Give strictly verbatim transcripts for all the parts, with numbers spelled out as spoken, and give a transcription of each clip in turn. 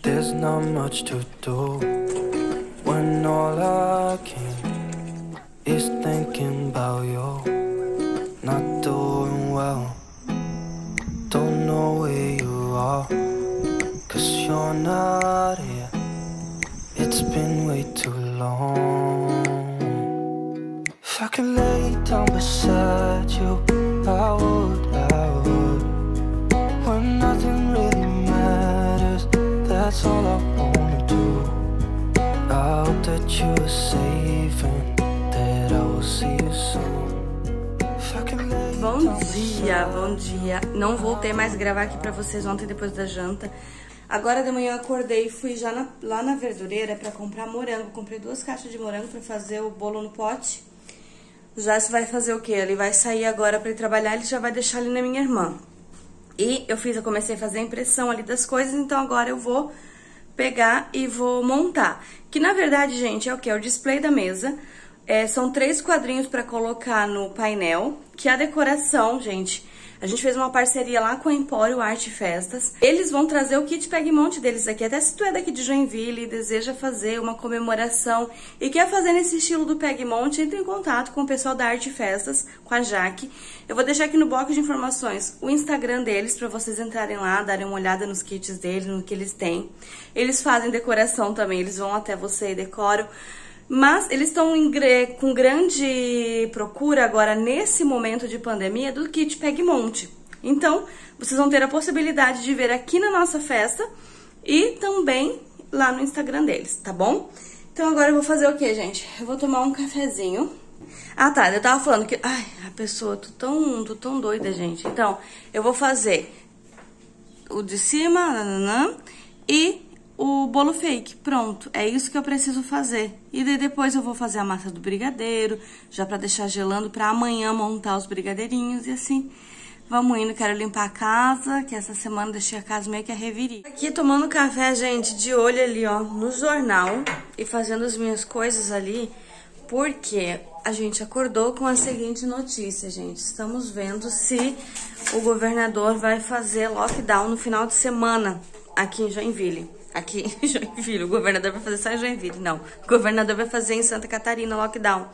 There's not much to do when all I can is thinking about you. Not doing well, don't know where you are, 'cause you're not here. It's been way too long. If I could lay down beside you, I would, I would. When nothing really matters, that's all I wanna do. I hope that you are safe and that I will see you soon. Bom dia, bom dia. Não voltei mais a gravar aqui pra vocês ontem depois da janta. Agora de manhã eu acordei e fui já na, lá na verdureira pra comprar morango. Comprei duas caixas de morango pra fazer o bolo no pote. Já se vai fazer o quê? Ele vai sair agora pra ir trabalhar, ele já vai deixar ali na minha irmã. E eu fiz, eu comecei a fazer a impressão ali das coisas, então agora eu vou pegar e vou montar. Que na verdade, gente, é o que? É o display da mesa. É, são três quadrinhos pra colocar no painel, que a decoração, gente, a gente fez uma parceria lá com a Empório Arte e Festas. Eles vão trazer o kit Pegmonte deles aqui. Até se tu é daqui de Joinville e deseja fazer uma comemoração e quer fazer nesse estilo do Pegmonte, entre em contato com o pessoal da Arte e Festas, com a Jaque. Eu vou deixar aqui no box de informações o Instagram deles para vocês entrarem lá, darem uma olhada nos kits deles, no que eles têm. Eles fazem decoração também, eles vão até você e decoram. Mas eles estão com grande procura agora, nesse momento de pandemia, do kit Pegmonte. Então, vocês vão ter a possibilidade de ver aqui na nossa festa e também lá no Instagram deles, tá bom? Então agora eu vou fazer o que, gente? Eu vou tomar um cafezinho. Ah, tá, eu tava falando que... Ai, a pessoa, tô tão, tô tão doida, gente. Então, eu vou fazer o de cima, nananã, e... o bolo fake, pronto, é isso que eu preciso fazer. E daí depois eu vou fazer a massa do brigadeiro, já pra deixar gelando pra amanhã montar os brigadeirinhos e assim vamos indo. Quero limpar a casa, que essa semana deixei a casa meio que a revirir. Aqui tomando café, gente, de olho ali, ó, no jornal e fazendo as minhas coisas ali, porque a gente acordou com a seguinte notícia, gente. Estamos vendo se o governador vai fazer lockdown no final de semana aqui em Joinville. Aqui em Joinville, o governador vai fazer só em Joinville, não. O governador vai fazer em Santa Catarina lockdown.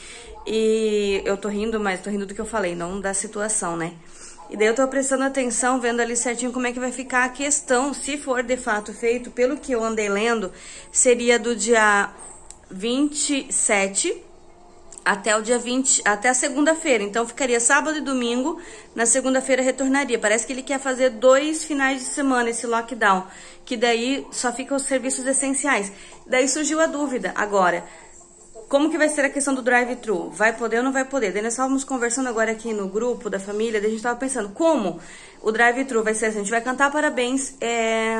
E eu tô rindo, mas tô rindo do que eu falei, não da situação, né? E daí eu tô prestando atenção, vendo ali certinho como é que vai ficar a questão. Se for de fato feito, pelo que eu andei lendo, seria do dia vinte e sete até o dia vinte, até a segunda-feira. Então ficaria sábado e domingo, na segunda-feira retornaria. Parece que ele quer fazer dois finais de semana esse lockdown, que daí só ficam os serviços essenciais. Daí surgiu a dúvida agora, como que vai ser a questão do drive-thru? Vai poder ou não vai poder? Daí nós estávamos conversando agora aqui no grupo da família, daí a gente estava pensando, como o drive-thru vai ser assim? A gente vai cantar parabéns é,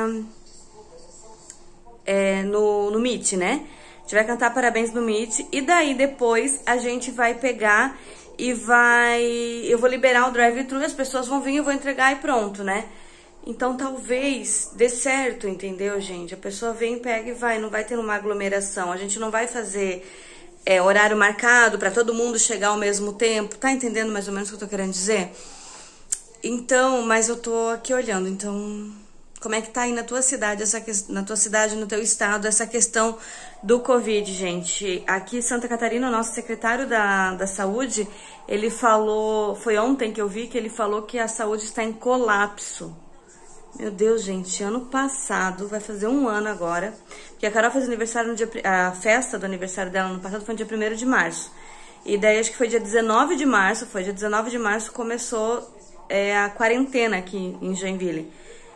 é, no, no Meet, né? A gente vai cantar parabéns no Meet e daí depois a gente vai pegar e vai... Eu vou liberar o drive-thru e as pessoas vão vir, eu vou entregar e pronto, né? Então talvez dê certo, entendeu, gente? A pessoa vem, pega e vai, não vai ter uma aglomeração. A gente não vai fazer é, horário marcado para todo mundo chegar ao mesmo tempo. Tá entendendo mais ou menos o que eu tô querendo dizer? Então, mas eu tô aqui olhando, então... Como é que tá aí na tua cidade, essa que... na tua cidade, no teu estado, essa questão do Covid, gente? Aqui em Santa Catarina, o nosso secretário da, da saúde, ele falou, foi ontem que eu vi que ele falou que a saúde está em colapso. Meu Deus, gente, ano passado, vai fazer um ano agora, porque a Carol fez aniversário no dia, a festa do aniversário dela no ano passado foi no dia primeiro de março. E daí acho que foi dia dezenove de março, foi dia dezenove de março começou é, a quarentena aqui em Joinville.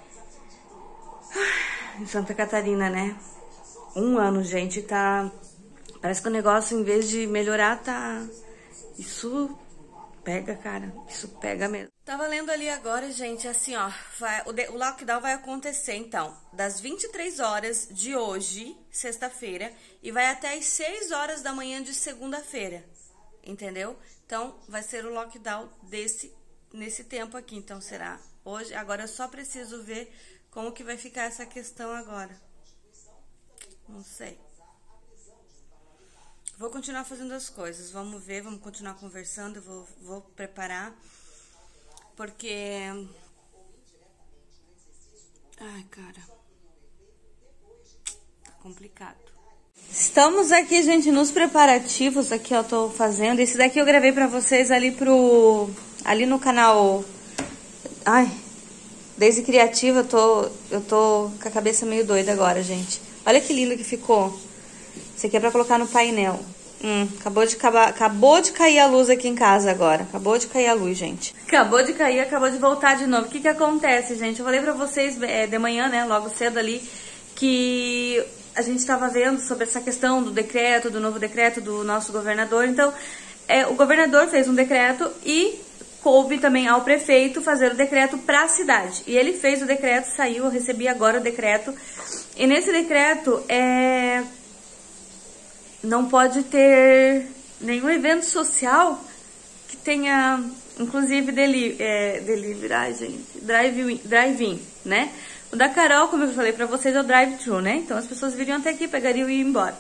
Em Santa Catarina, né? Um ano, gente, tá... Parece que o negócio, em vez de melhorar, tá... Isso pega, cara. Isso pega mesmo. Tava lendo ali agora, gente, assim, ó... Vai... O, de... o lockdown vai acontecer, então, das vinte e três horas de hoje, sexta-feira, e vai até as seis horas da manhã de segunda-feira. Entendeu? Então, vai ser o lockdown desse... nesse tempo aqui. Então, será hoje... Agora eu só preciso ver... Como que vai ficar essa questão agora? Não sei. Vou continuar fazendo as coisas. Vamos ver, vamos continuar conversando. Eu vou, vou preparar. Porque... Ai, cara. complicado. Estamos aqui, gente, nos preparativos. Aqui, ó, tô fazendo. Esse daqui eu gravei pra vocês ali pro... Ali no canal... Ai... Daisy Criativa. Eu tô, eu tô com a cabeça meio doida agora, gente. Olha que lindo que ficou. Isso aqui é pra colocar no painel. Hum, acabou de, acabar, acabou de cair a luz aqui em casa agora. Acabou de cair a luz, gente. Acabou de cair, acabou de voltar de novo. O que que acontece, gente? Eu falei pra vocês é, de manhã, né, logo cedo ali, que a gente tava vendo sobre essa questão do decreto, do novo decreto do nosso governador. Então, é, o governador fez um decreto e coube também ao prefeito fazer o decreto pra cidade. E ele fez o decreto, saiu, eu recebi agora o decreto. E nesse decreto, é... não pode ter nenhum evento social que tenha, inclusive, deli é, delivery, ai, gente, drive-in, drive né? O da Carol, como eu falei pra vocês, é o drive-thru, né? Então as pessoas viriam até aqui, pegariam e iam embora.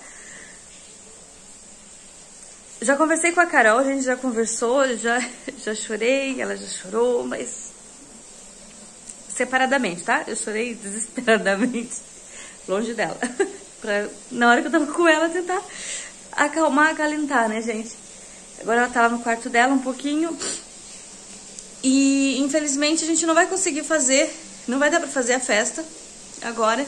Já conversei com a Carol, a gente já conversou, já, já chorei, ela já chorou, mas separadamente, tá? Eu chorei desesperadamente, longe dela. Pra, na hora que eu tava com ela, tentar acalmar, acalentar, né, gente? Agora ela tá lá no quarto dela um pouquinho. E, infelizmente, a gente não vai conseguir fazer, não vai dar pra fazer a festa agora,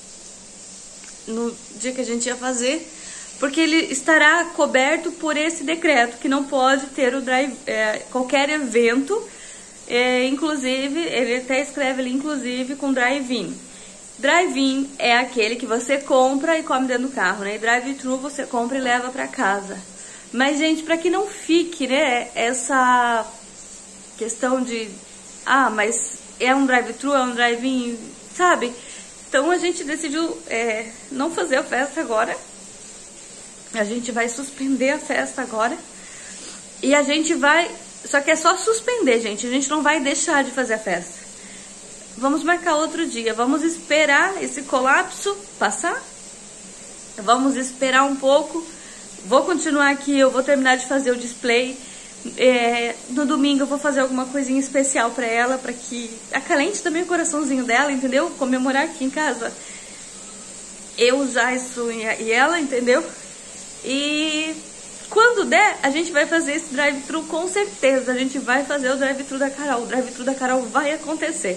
no dia que a gente ia fazer, porque ele estará coberto por esse decreto, que não pode ter o drive, é, qualquer evento, é, inclusive, ele até escreve ali, inclusive, com drive-in. Drive-in é aquele que você compra e come dentro do carro, né? E drive-thru você compra e leva pra casa. Mas, gente, pra que não fique, né, essa questão de... Ah, mas é um drive-thru, é um drive-in, sabe? Então a gente decidiu é, não fazer a festa agora. A gente vai suspender a festa agora. E a gente vai... Só que é só suspender, gente. A gente não vai deixar de fazer a festa. Vamos marcar outro dia. Vamos esperar esse colapso passar. Vamos esperar um pouco. Vou continuar aqui. Eu vou terminar de fazer o display. É, no domingo eu vou fazer alguma coisinha especial pra ela, pra que acalente também o coraçãozinho dela, entendeu? Comemorar aqui em casa. Eu usar isso e ela, entendeu? E quando der, a gente vai fazer esse drive-thru com certeza. A gente vai fazer o drive-thru da Carol. O drive-thru da Carol vai acontecer.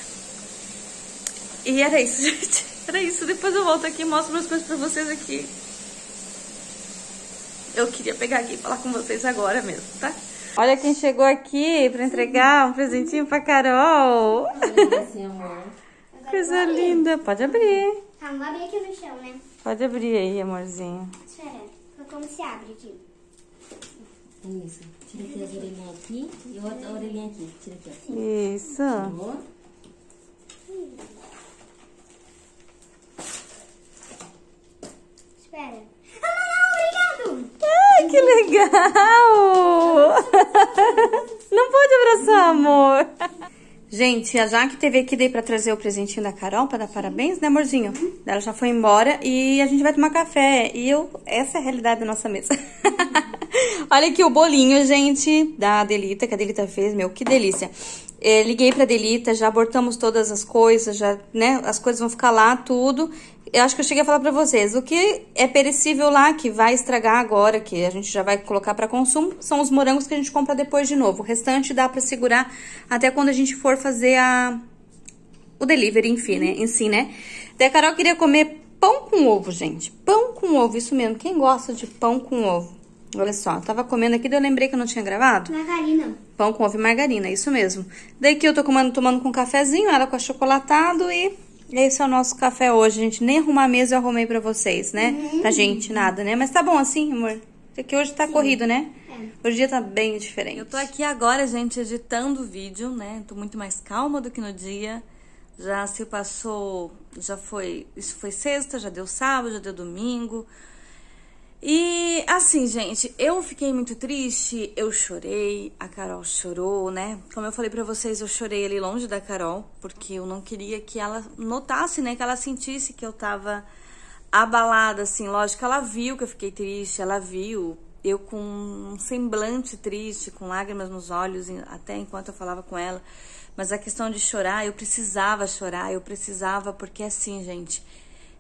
E era isso, gente. Era isso. Depois eu volto aqui e mostro umas coisas pra vocês aqui. Eu queria pegar aqui e falar com vocês agora mesmo, tá? Olha quem chegou aqui pra entregar um presentinho pra Carol. Olha, amor. Coisa linda. Pode abrir. Tá, não abre aqui no chão, né? Pode abrir aí, amorzinho. Espera, como se abre aqui? Isso. Tira aqui as orelhinhas aqui e outra orelhinha aqui. Tira aqui, ó. Isso. Tirou. Espera. Obrigado! Ai, que legal! Não pode abraçar, amor. Gente, a Jaque teve aqui daí pra trazer o presentinho da Carol, pra dar parabéns, né, amorzinho? Uhum. Ela já foi embora e a gente vai tomar café. E eu, essa é a realidade da nossa mesa. Olha aqui o bolinho, gente, da Delita, que a Delita fez, meu, que delícia. É, liguei pra Delita, já abortamos todas as coisas, já, né, as coisas vão ficar lá, tudo. Eu acho que eu cheguei a falar pra vocês, o que é perecível lá, que vai estragar agora, que a gente já vai colocar pra consumo, são os morangos que a gente compra depois de novo. O restante dá pra segurar até quando a gente for fazer a... o delivery, enfim, né? Em si, né? Daí a Carol queria comer pão com ovo, gente. Pão com ovo, isso mesmo. Quem gosta de pão com ovo? Olha só, eu tava comendo aqui, daí eu lembrei que eu não tinha gravado. Margarina. Pão com ovo e margarina, isso mesmo. Daí que eu tô tomando, tomando com um cafezinho, ela com achocolatado e... Esse é o nosso café hoje, gente. Nem arrumar a mesa eu arrumei pra vocês, né? Uhum. Pra gente, nada, né? Mas tá bom assim, amor. Porque hoje tá Sim. corrido, né? É. Hoje o dia tá bem diferente. Eu tô aqui agora, gente, editando o vídeo, né? Tô muito mais calma do que no dia. Já se passou... Já foi... Isso foi sexta, já deu sábado, já deu domingo. E, assim, gente, eu fiquei muito triste, eu chorei, a Carol chorou, né? Como eu falei pra vocês, eu chorei ali longe da Carol, porque eu não queria que ela notasse, né? Que ela sentisse que eu tava abalada, assim. Lógico que ela viu que eu fiquei triste, ela viu eu com um semblante triste, com lágrimas nos olhos, até enquanto eu falava com ela. Mas a questão de chorar, eu precisava chorar, eu precisava, porque assim, gente...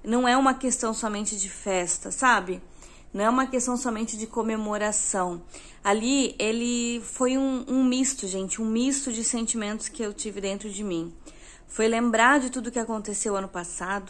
não é uma questão somente de festa, sabe? Não é uma questão somente de comemoração. Ali, ele foi um, um misto, gente, um misto de sentimentos que eu tive dentro de mim. Foi lembrar de tudo que aconteceu ano passado,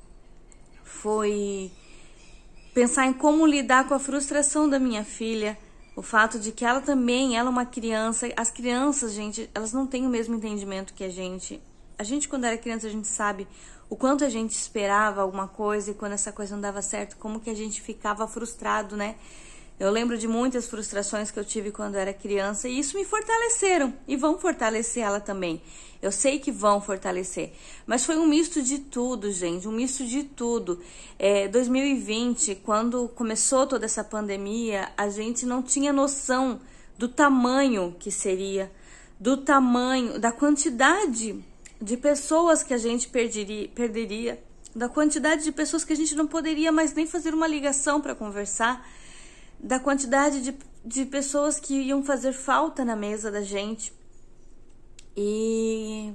foi pensar em como lidar com a frustração da minha filha, o fato de que ela também, ela é uma criança. As crianças, gente, elas não têm o mesmo entendimento que a gente. A gente, quando era criança, a gente sabe o quanto a gente esperava alguma coisa e quando essa coisa não dava certo, como que a gente ficava frustrado, né? Eu lembro de muitas frustrações que eu tive quando era criança e isso me fortaleceram e vão fortalecer ela também. Eu sei que vão fortalecer, mas foi um misto de tudo, gente, um misto de tudo. É, dois mil e vinte, quando começou toda essa pandemia, a gente não tinha noção do tamanho que seria, do tamanho, da quantidade de pessoas que a gente perderia, perderia, da quantidade de pessoas que a gente não poderia mais nem fazer uma ligação para conversar, da quantidade de, de pessoas que iam fazer falta na mesa da gente. E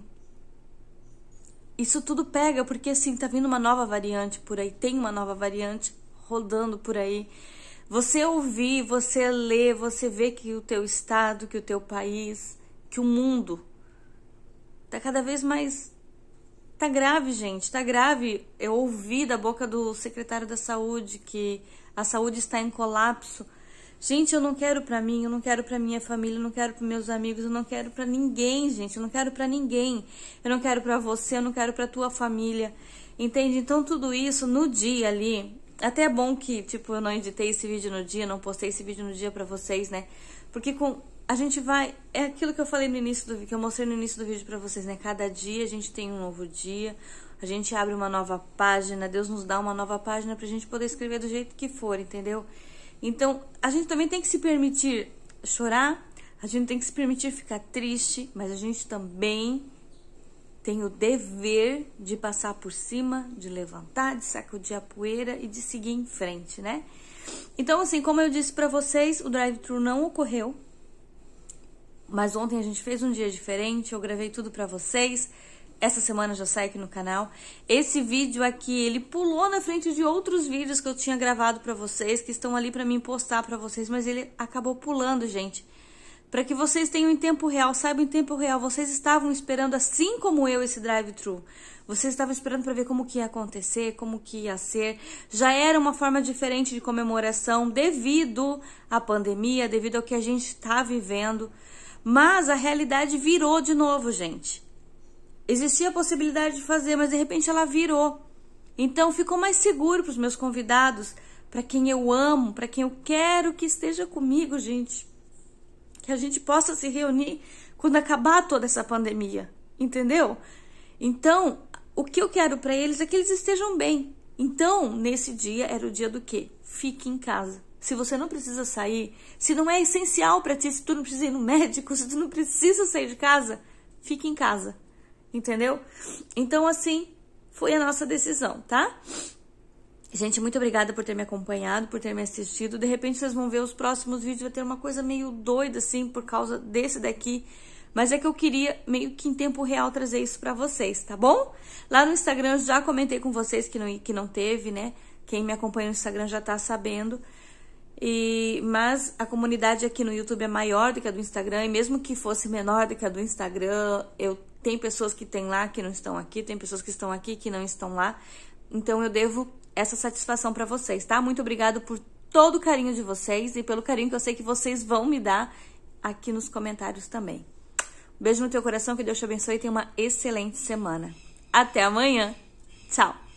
isso tudo pega, porque assim, tá vindo uma nova variante por aí, tem uma nova variante rodando por aí. Você ouvir, você ler, você vê que o teu estado, que o teu país, que o mundo tá cada vez mais... Tá grave, gente, tá grave. Eu ouvi da boca do secretário da saúde que a saúde está em colapso. Gente, eu não quero pra mim, eu não quero pra minha família, eu não quero pros meus amigos, eu não quero pra ninguém, gente, eu não quero pra ninguém. Eu não quero pra você, eu não quero pra tua família, entende? Então tudo isso no dia ali, até é bom que, tipo, eu não editei esse vídeo no dia, não postei esse vídeo no dia pra vocês, né? Porque com... a gente vai... É aquilo que eu falei no início do vídeo, que eu mostrei no início do vídeo pra vocês, né? Cada dia a gente tem um novo dia, a gente abre uma nova página, Deus nos dá uma nova página pra gente poder escrever do jeito que for, entendeu? Então, a gente também tem que se permitir chorar, a gente tem que se permitir ficar triste, mas a gente também tem o dever de passar por cima, de levantar, de sacudir a poeira e de seguir em frente, né? Então, assim, como eu disse pra vocês, o drive-thru não ocorreu, mas ontem a gente fez um dia diferente, eu gravei tudo pra vocês. Essa semana já sai aqui no canal. Esse vídeo aqui, ele pulou na frente de outros vídeos que eu tinha gravado pra vocês, que estão ali pra mim postar pra vocês, mas ele acabou pulando, gente. Pra que vocês tenham em tempo real, saibam em tempo real, vocês estavam esperando, assim como eu, esse drive-thru. Vocês estavam esperando pra ver como que ia acontecer, como que ia ser. Já era uma forma diferente de comemoração devido à pandemia, devido ao que a gente tá vivendo. Mas a realidade virou de novo, gente. Existia a possibilidade de fazer, mas de repente ela virou. Então ficou mais seguro para os meus convidados, para quem eu amo, para quem eu quero que esteja comigo, gente. Que a gente possa se reunir quando acabar toda essa pandemia, entendeu? Então, o que eu quero para eles é que eles estejam bem. Então, nesse dia, era o dia do quê? Fique em casa. Se você não precisa sair, se não é essencial para ti, se tu não precisa ir no médico, se tu não precisa sair de casa, fique em casa. Entendeu? Então, assim, foi a nossa decisão, tá? Gente, muito obrigada por ter me acompanhado, por ter me assistido. De repente, vocês vão ver os próximos vídeos, vai ter uma coisa meio doida, assim, por causa desse daqui. Mas é que eu queria, meio que em tempo real, trazer isso pra vocês, tá bom? Lá no Instagram, eu já comentei com vocês que não, que não teve, né? Quem me acompanha no Instagram já tá sabendo. E, mas a comunidade aqui no YouTube é maior do que a do Instagram. E mesmo que fosse menor do que a do Instagram, eu tem pessoas que tem lá que não estão aqui, tem pessoas que estão aqui que não estão lá. Então eu devo essa satisfação pra vocês, tá? Muito obrigada por todo o carinho de vocês e pelo carinho que eu sei que vocês vão me dar aqui nos comentários também. Beijo no teu coração, que Deus te abençoe e tenha uma excelente semana. Até amanhã. Tchau.